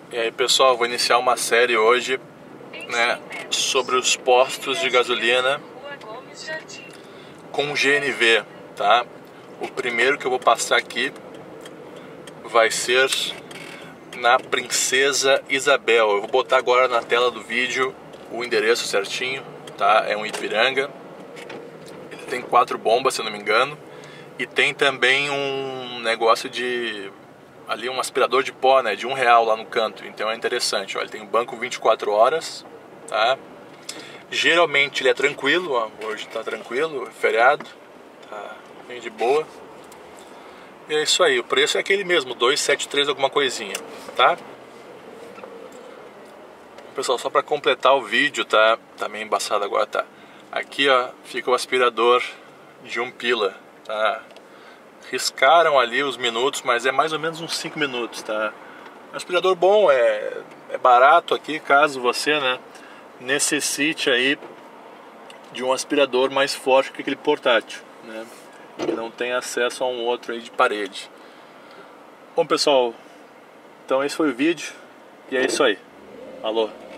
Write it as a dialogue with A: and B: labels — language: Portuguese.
A: E aí, pessoal, vou iniciar uma série hoje, né, sobre os postos de gasolina com GNV, tá? O primeiro que eu vou passar aqui vai ser na Princesa Isabel. Eu vou botar agora na tela do vídeo o endereço certinho, tá? É um Ipiranga. Ele tem 4 bombas, se eu não me engano. E tem também um negócio de... ali um aspirador de pó, né, de R$1 lá no canto. Então é interessante, ó, ele tem um banco 24 horas, tá? Geralmente ele é tranquilo, ó, hoje tá tranquilo, é feriado, tá bem de boa. E é isso aí, o preço é aquele mesmo, 273 alguma coisinha, tá? Pessoal, só para completar o vídeo, tá? Tá meio embaçado agora, tá? Aqui, ó, fica o aspirador de 1 pila, tá? Riscaram ali os minutos, mas é mais ou menos uns 5 minutos, tá? Um aspirador bom, é barato aqui, caso você, né, necessite aí de um aspirador mais forte que aquele portátil, né? Que não tem acesso a um outro aí de parede. Bom, pessoal, então esse foi o vídeo e é isso aí. Alô?